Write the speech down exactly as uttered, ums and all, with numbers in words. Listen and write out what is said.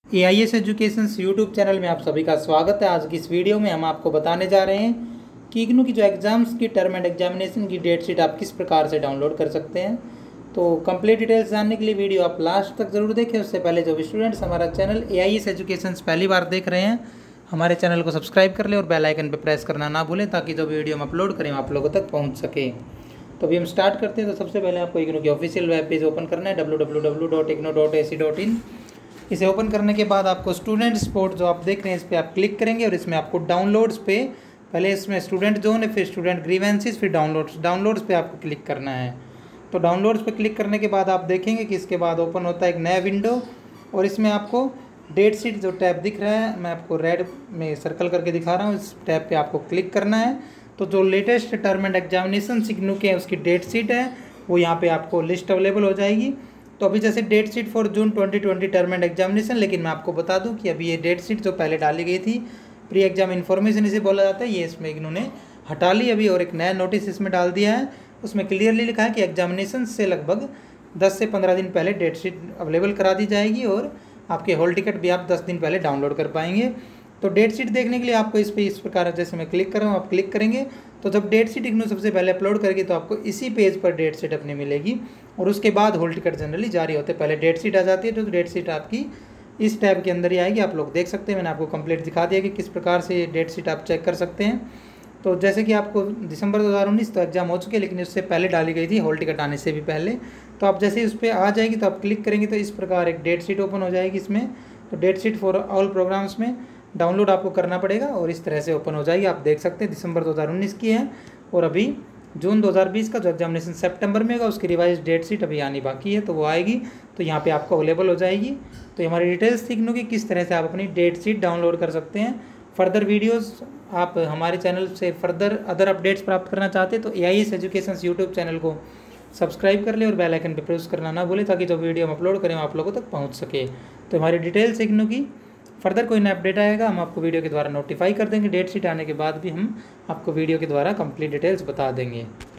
A I S educations YouTube channel में आप सभी का स्वागत है। आज की इस वीडियो में हम आपको बताने जा रहे हैं कि इग्नू की जो एग्ज़ाम्स की टर्म एंड एग्जामिनेशन की डेट शीट आप किस प्रकार से डाउनलोड कर सकते हैं। तो कंप्लीट डिटेल्स जानने के लिए वीडियो आप लास्ट तक ज़रूर देखें। उससे पहले जो भी स्टूडेंट्स हमारा channel A I S educations पहली बार देख रहे हैं, हमारे चैनल को सब्सक्राइब कर लें और बेल आइकन पर प्रेस करना ना भूलें ताकि जो भी वीडियो हम अपलोड करें आप लोगों तक पहुँच सके। तो अभी हम स्टार्ट करते हैं। तो सबसे पहले आपको इग्नू की ऑफिशियल वेब पेज ओपन करना है W W W dot IGNOU dot A C dot in. इसे ओपन करने के बाद आपको स्टूडेंट सपोर्ट जो आप देख रहे हैं इस पर आप क्लिक करेंगे और इसमें आपको डाउनलोड्स पे पहले इसमें स्टूडेंट जोन है, फिर स्टूडेंट ग्रीवेंसेस, फिर डाउनलोड्स डाउनलोड्स पे आपको क्लिक करना है। तो डाउनलोड्स पे क्लिक करने के बाद आप देखेंगे कि इसके बाद ओपन होता है एक नया विंडो और इसमें आपको डेट शीट जो टैब दिख रहा है, मैं आपको रेड में सर्कल करके दिखा रहा हूँ, इस टैब पर आपको क्लिक करना है। तो जो latest term end examination IGNOU के उसकी डेट शीट है वो यहाँ पर आपको लिस्ट अवेलेबल हो जाएगी। तो अभी जैसे date sheet for June twenty twenty term end examination, लेकिन मैं आपको बता दूं कि अभी ये डेट शीट जो पहले डाली गई थी प्री एग्जाम इन्फॉर्मेशन इसे बोला जाता है, ये इसमें इन्होंने हटा ली अभी और एक नया नोटिस इसमें डाल दिया है। उसमें क्लियरली लिखा है कि एग्जामिनेशन से लगभग दस से पंद्रह दिन पहले डेट शीट अवेलेबल करा दी जाएगी और आपके हॉल टिकट भी आप दस दिन पहले डाउनलोड कर पाएंगे। तो डेट शीट देखने के लिए आपको इस पर इस प्रकार जैसे मैं क्लिक कर रहा हूँ आप क्लिक करेंगे तो जब डेट शीट इग्नू सबसे पहले अपलोड करेगी तो आपको इसी पेज पर डेट शीट अपनी मिलेगी और उसके बाद हॉल टिकट जनरली जारी होते हैं। पहले डेट शीट आ जाती है तो डेट शीट आपकी इस टैब के अंदर ही आएगी। आप लोग देख सकते हैं, मैंने आपको कंप्लीट दिखा दिया कि किस प्रकार से डेट शीट आप चेक कर सकते हैं। तो जैसे कि आपको दिसंबर दो हज़ार उन्नीस तो एग्जाम हो चुके, लेकिन उससे पहले डाली गई थी हॉल टिकट आने से भी पहले। तो आप जैसे ही उस पर आ जाएगी तो आप क्लिक करेंगे तो इस प्रकार एक डेट शीट ओपन हो जाएगी इसमें। तो date sheet for all programmes में डाउनलोड आपको करना पड़ेगा और इस तरह से ओपन हो जाएगी। आप देख सकते हैं दिसंबर दो हज़ार उन्नीस की है और अभी जून दो हज़ार बीस का जो एग्जामिनेशन सितंबर में होगा उसकी रिवाइज डेट शीट अभी आनी बाकी है, तो वो आएगी तो यहाँ पे आपको अवेलेबल हो जाएगी। तो ये हमारी डिटेल्स सीखने की किस तरह से आप अपनी डेट शीट डाउनलोड कर सकते हैं। फर्दर वीडियोस आप हमारे चैनल से फर्दर अदर अपडेट्स प्राप्त करना चाहते हैं तो A I S educations YouTube channel को सब्सक्राइब कर ले और बेल आइकन पर प्रेस करना ना भूलें ताकि जो वीडियो हम अपलोड करें आप लोगों तक पहुँच सके। तो हमारी डिटेल्स सीखने की फर्दर कोई नया अपडेट आएगा हम आपको वीडियो के द्वारा नोटिफाई कर देंगे। डेट शीट आने के बाद भी हम आपको वीडियो के द्वारा कंप्लीट डिटेल्स बता देंगे।